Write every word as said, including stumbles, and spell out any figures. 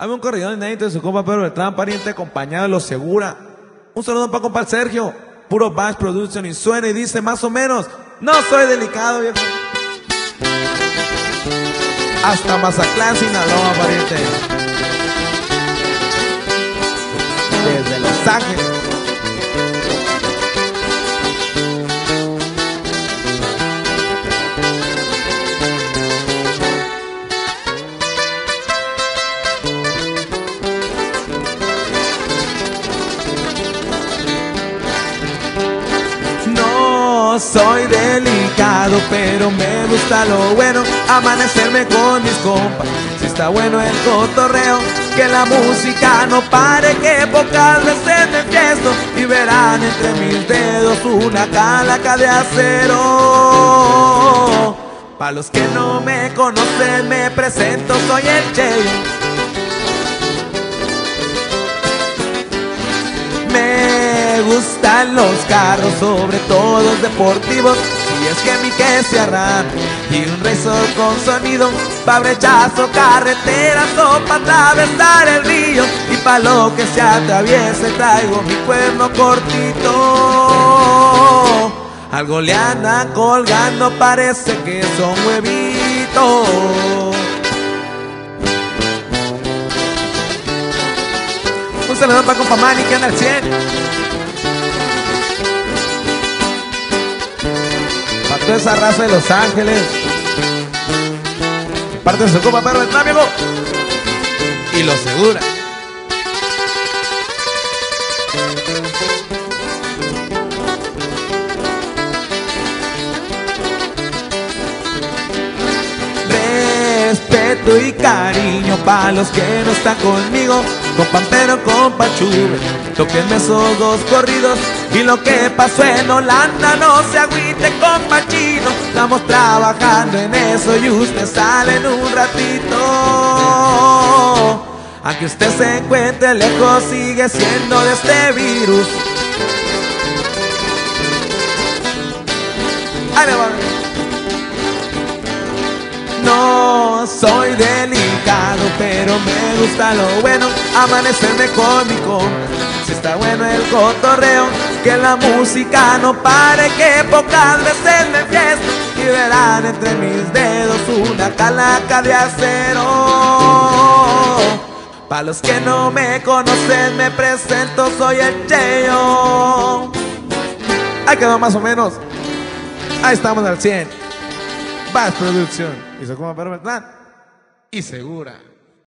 Había un corridón inédito de su compa Pedro Beltrán, pariente acompañado de los Segura. Un saludo para compa Sergio, puro Bash Production, y suena y dice más o menos: no soy delicado, viejo. Hasta Mazatlán, Sinaloa, pariente. Desde Los Ángeles. No soy delicado, pero me gusta lo bueno, amanecerme con mis compas. Si está bueno el cotorreo, que la música no pare, que pocas veces me enfiesto y verán entre mis dedos una calaca de acero. Pa' los que no me conocen me presento, soy el Cheyo. Me gustan los carros, sobre todo los deportivos. Y es que mi que se arranca y un razor con sonido, pa' brechazo, carreteras o pa' atravesar el río. Y pa' lo que se atraviese traigo mi cuerno cortito. Algo le andan colgando, parece que son huevitos. Un saludo para compa Manny que anda al cien. Para toda esa raza de Los Ángeles. Parte de su compa Pedro Beltrán, amigo. Y lo Segura. Respeto y cariño para los que no están conmigo, compa Pero, compa Chuve, tóquenme esos dos corridos. Y lo que pasó en Holanda no se agüite, compa Chino, estamos trabajando en eso y usted sale en un ratito. Aunque usted se encuentre lejos, sigue siendo de este virus. Ahí le va. No soy delicado, pero me gusta lo bueno, amanecerme con mi compa. Si está bueno el cotorreo, que la música no pare, que pocas veces me enfiesto y verán entre mis dedos una calaca de acero. Pa' los que no me conocen me presento, soy el Cheyo. Ahí quedó más o menos. Ahí estamos al cien. Bash Production y se como Pedro Beltrán y Segura.